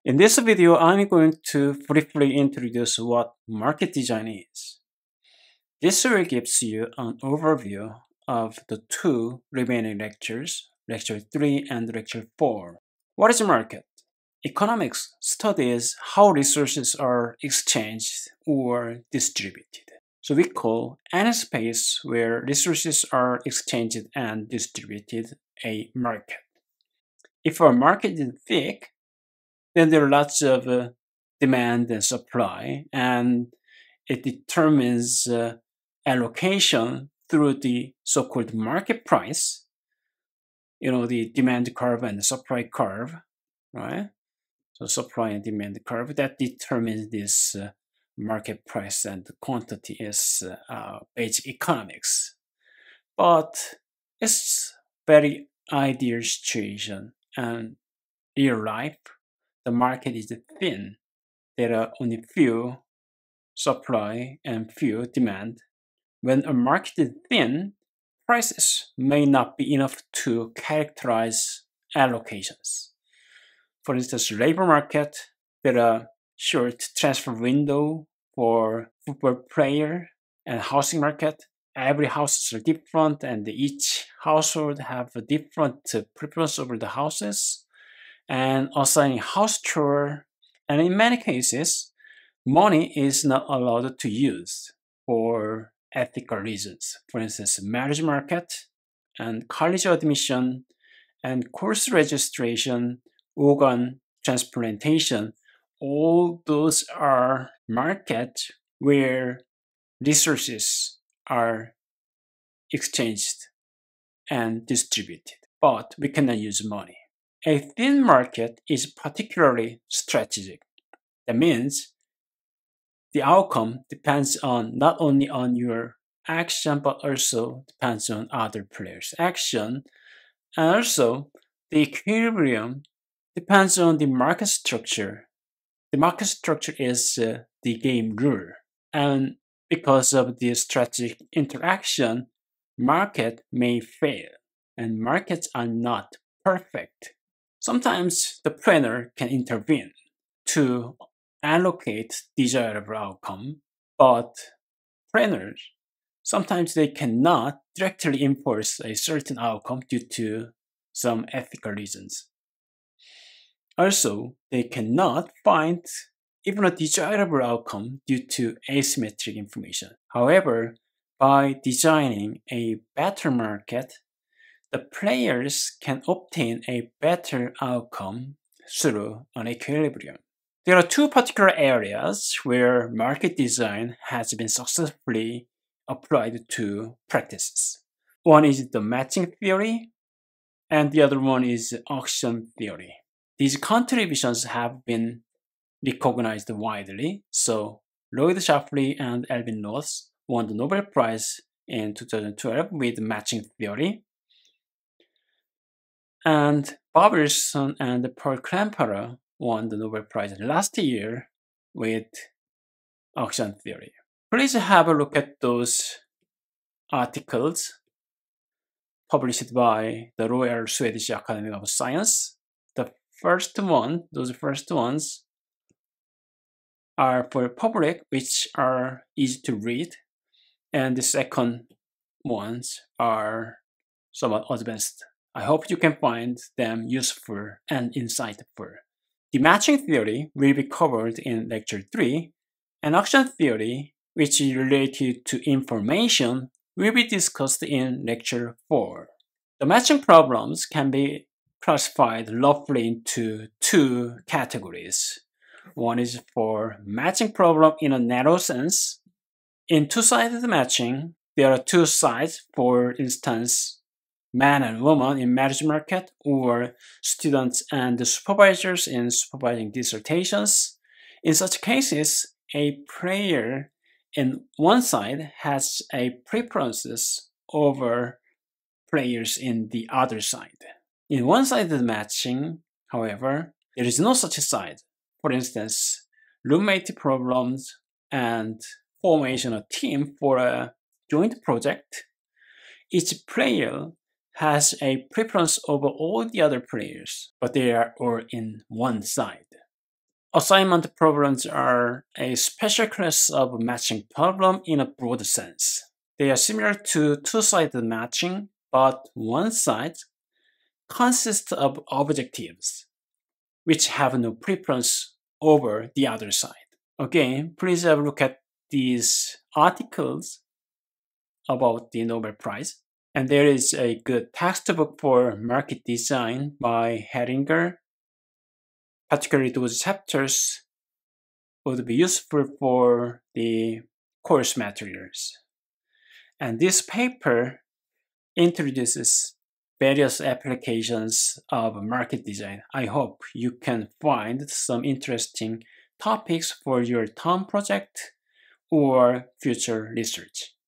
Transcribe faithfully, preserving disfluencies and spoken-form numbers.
In this video, I'm going to briefly introduce what market design is. This will give you an overview of the two remaining lectures, lecture three and lecture four. What is a market? Economics studies how resources are exchanged or distributed. So we call any space where resources are exchanged and distributed a market. If a market is big, then there are lots of uh, demand and supply, and it determines uh, allocation through the so-called market price, you know, the demand curve and the supply curve, right? So supply and demand curve that determines this uh, market price, and the quantity is uh, uh, basic economics. But it's very ideal situation, and real life, the market is thin. There are only few supply and few demand. When a market is thin, prices may not be enough to characterize allocations. For instance, labor market, there are short transfer window for football player, and housing market. Every houses are different, and each household have a different preference over the houses, and assigning house chore. And in many cases, money is not allowed to use for ethical reasons. For instance, marriage market and college admission and course registration, organ transplantation, all those are markets where resources are exchanged and distributed, but we cannot use money. A thin market is particularly strategic. That means the outcome depends on not only on your action, but also depends on other players' action. And also, the equilibrium depends on the market structure. The market structure is uh, the game rule. And because of the strategic interaction, market may fail, and markets are not perfect. Sometimes the planner can intervene to allocate desirable outcome, but planners, sometimes they cannot directly enforce a certain outcome due to some ethical reasons. Also, they cannot find even a desirable outcome due to asymmetric information. However, by designing a better market, the players can obtain a better outcome through an equilibrium. There are two particular areas where market design has been successfully applied to practices. One is the matching theory, and the other one is auction theory. These contributions have been recognized widely, so Lloyd Shapley and Alvin Ross won the Nobel Prize in two thousand twelve with matching theory, and Bob Wilson and Paul Klampara won the Nobel Prize last year with auction theory. Please have a look at those articles published by the Royal Swedish Academy of Science. The first one, those first ones, are for public, which are easy to read, and the second ones are somewhat advanced. I hope you can find them useful and insightful. The matching theory will be covered in lecture three, and auction theory, which is related to information, will be discussed in lecture four. The matching problems can be classified roughly into two categories. One is for matching problem in a narrow sense. In two-sided matching, there are two sides, for instance, man and woman in marriage market, or students and supervisors in supervising dissertations. In such cases, a player in one side has a preferences over players in the other side. In one-sided matching, however, there is no such side. For instance, roommate problems and formation of team for a joint project. Each player has a preference over all the other players, but they are all in one side. Assignment problems are a special class of matching problem in a broad sense. They are similar to two-sided matching, but one side consists of objectives, which have no preference over the other side. Again, please have a look at these articles about the Nobel Prize. And there is a good textbook for market design by Heringer. Particularly those chapters would be useful for the course materials. And this paper introduces various applications of market design. I hope you can find some interesting topics for your term project or future research.